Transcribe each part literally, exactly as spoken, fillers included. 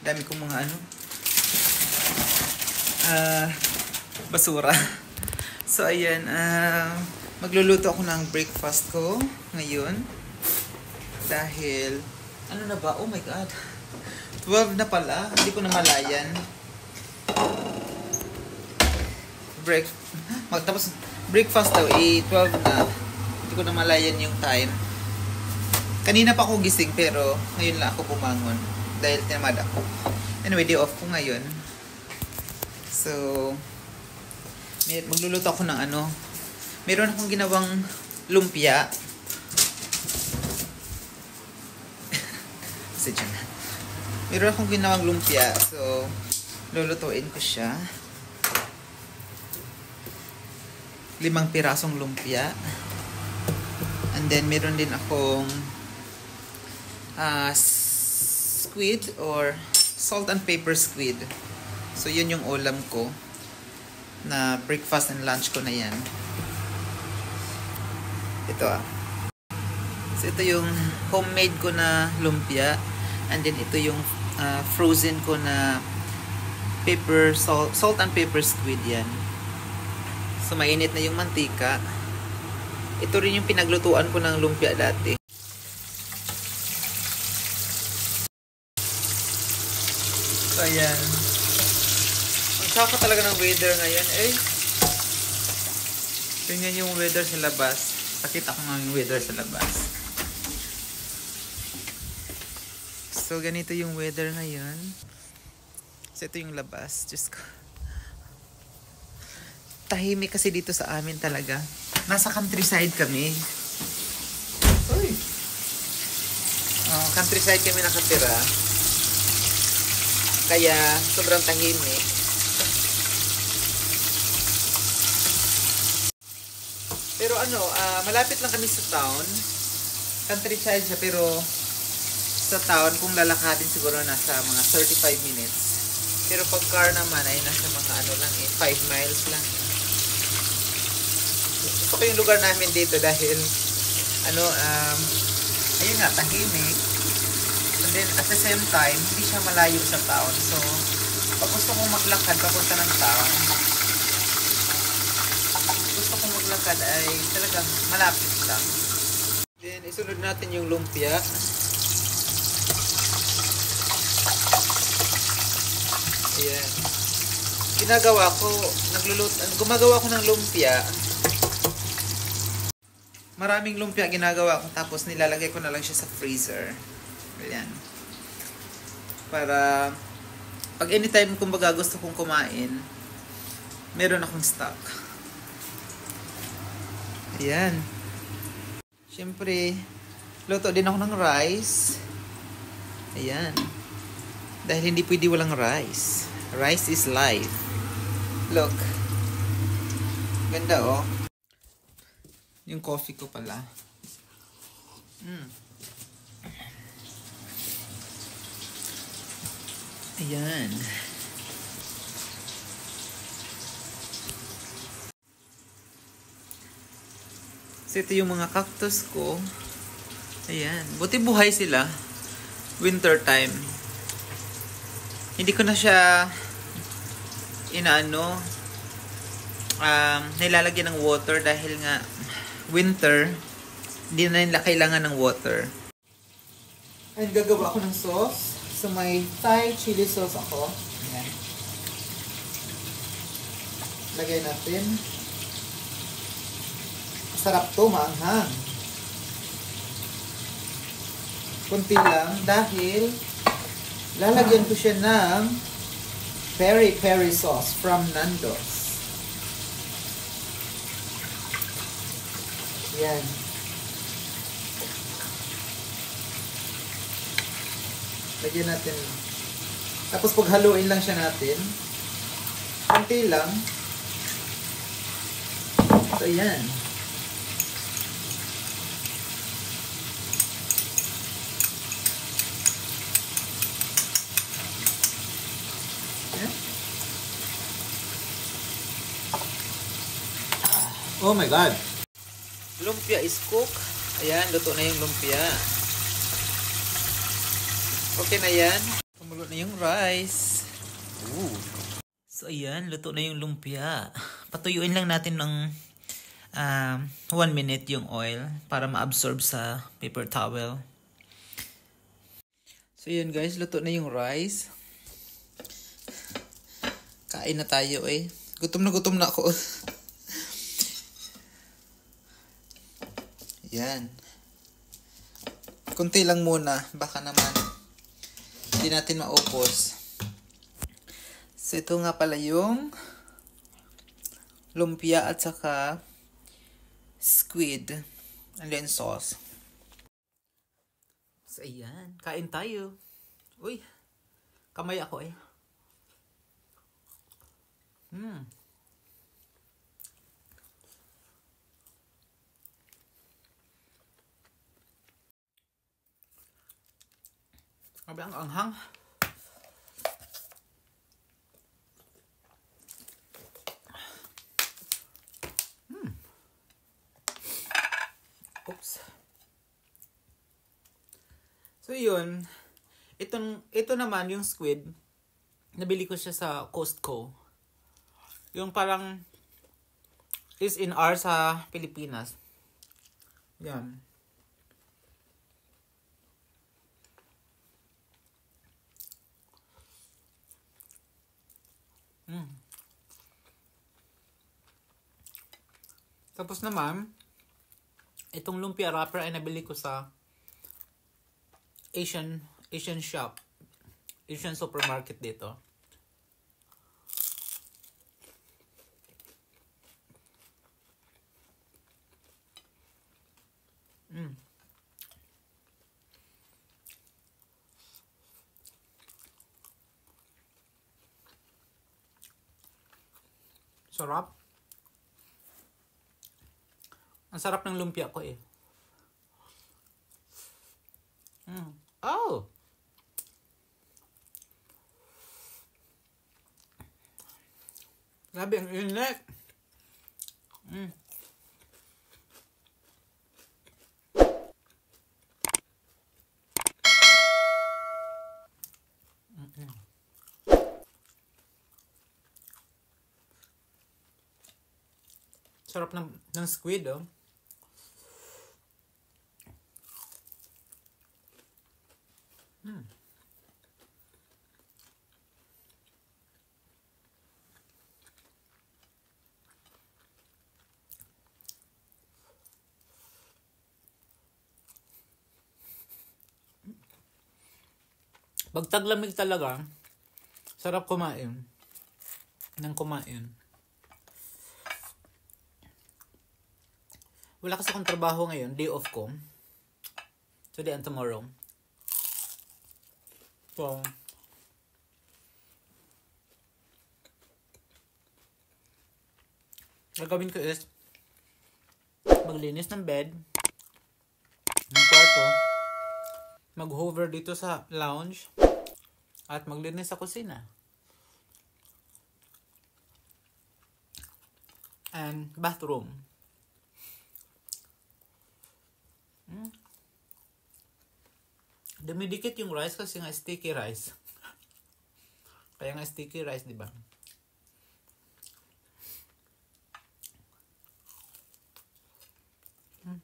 Dami kong mga ano. Ah, uh, basura. So, ayan. Uh, magluluto ako ng breakfast ko ngayon. Dahil, ano na ba? Oh my God. twelve na pala. Hindi ko na malayan. Break, magtapos, breakfast daw, eh, twelve na. Hindi ko na malayan yung time. Kanina pa ako gising, pero ngayon lang ako bumangon. Dahil tinamad ako. Anyway, day off ko ngayon. So, may, magluluto ako ng ano. Meron akong ginawang lumpia. Sadya na. Meron akong ginawang lumpia. So, lulutuin ko siya. Limang pirasong lumpia. And then, meron din akong uh, squid or salt and pepper squid. So, yun yung ulam ko. Na breakfast and lunch ko na yan. Ito ah. So, ito yung homemade ko na lumpia. And then, ito yung uh, frozen ko na pepper, salt, salt and pepper squid yan. So, mainit na yung mantika. Ito rin yung pinaglutuan ko ng lumpia dati. So, ayan. Ang saka talaga ng weather ngayon. Eh, tingnan yung weather sa labas. Pakita ko nga yung weather sa labas. So, ganito yung weather ngayon. So, ito yung labas. Diyos ko. Tahimik kasi dito sa amin talaga. Nasa countryside kami. Uy! Oh, countryside kami nakatira. Kaya, sobrang tahimik. Pero ano, uh, malapit lang kami sa town. Countryside siya, pero sa town, kung lalakadin siguro nasa mga thirty-five minutes. Pero pag car naman ay nasa mga ano lang eh, five miles lang. Gusto ko yung lugar namin dito dahil ano, um, ayun nga, tahimik. And then at the same time, hindi siya malayo sa town. So, pag gusto kong maglakad papunta ng town, gusto kong maglakad ay talagang malapit lang. Then, isunod natin yung lumpia. Ayan. Ginagawa ko, nagluluto, gumagawa ko ng lumpia. Maraming lumpia ginagawa ko, tapos nilalagay ko na lang siya sa freezer. Ayan. Para, pag anytime kumbaga gusto kong kumain, meron akong stock. Ayan. Siyempre, luto din ako ng rice. Ayan. Dahil hindi pwede walang rice. Rice is life. Look. Ganda oh. Yung coffee ko pala. Mm. Ayan. So ito yung mga cactus ko. Ayan. Buti buhay sila. Winter time. Hindi ko na siya inaano um, nilalagyan ng water dahil nga winter, hindi na nila kailangan ng water. And gagawa ako ng sauce. So may Thai chili sauce ako. Ayan. Lagay natin. Masarap to, maanghang. Kunti lang dahil lalagyan ko siya ng peri peri sauce from Nando's. Yan. Lagyan natin. Tapos paghaluin lang siya natin. Kunti lang. So, yan. Oh my God! Lumpia is cooked. Ayan, luto na yung lumpia. Okay na yan. Kumulo na yung rice. Ooh. So ayan, luto na yung lumpia. Patuyuin lang natin ng um, one minute yung oil para ma-absorb sa paper towel. So ayan guys, luto na yung rice. Kain na tayo eh. Gutom na gutom na ako. Yan. Kunti lang muna. Baka naman hindi natin maupos. So ito nga pala yung lumpia at saka squid and sauce. So ayan. Kain tayo. Uy. Kamay ako eh. Hmm. Grabe ang anghang. Hmm. Oops. So yun, itong ito naman yung squid. Nabili ko siya sa Costco. Yung parang is in R sa Pilipinas. Yan. Mm. Tapos naman, itong lumpia wrapper ay nabili ko sa Asian Asian shop. Asian supermarket dito. Mm. Sarap. Ang sarap ng lumpia ko eh. Mm. Oh! Grabe ang init. Mm. Mm-mm. Sarap ng, ng squid, oh. Hmm. Pag taglamig talaga, sarap kumain. Nang kumain. Wala kasi akong trabaho ngayon. Day off ko. Today and tomorrow. So, gagawin ko is maglinis ng bed, ng kwarto, mag-hover dito sa lounge, at maglinis sa kusina. And bathroom. Hmm. Dumidikit yung rice kasi nga sticky rice. Kaya nga sticky rice, di ba? Hmm.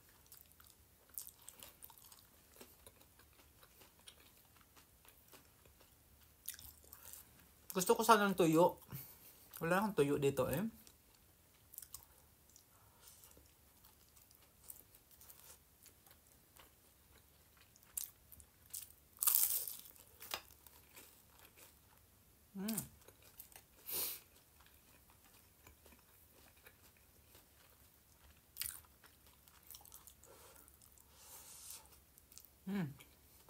Gusto ko sana ng tuyo. Wala akong tuyo dito eh. Mm. Mm.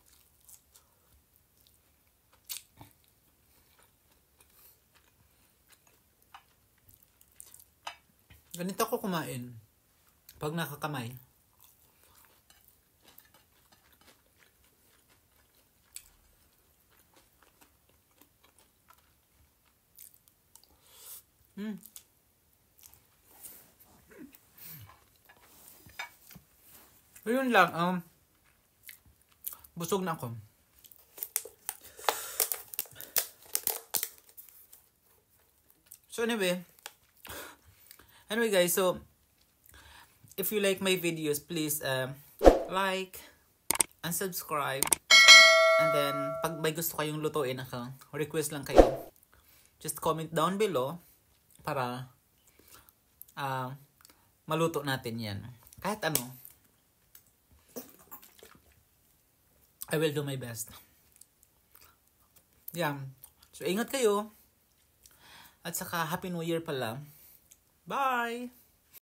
Ganito ako kumain pag nakakamay. Hmm. Ayun lang, um, busog na ako. So anyway, anyway guys, so if you like my videos, please um, like and subscribe. And then, pag may gusto kayong lutuin ako, request lang kayo. Just comment down below para uh, maluto natin yan. Kahit ano, I will do my best. Yeah. So, ingat kayo. At saka, Happy New Year pala. Bye!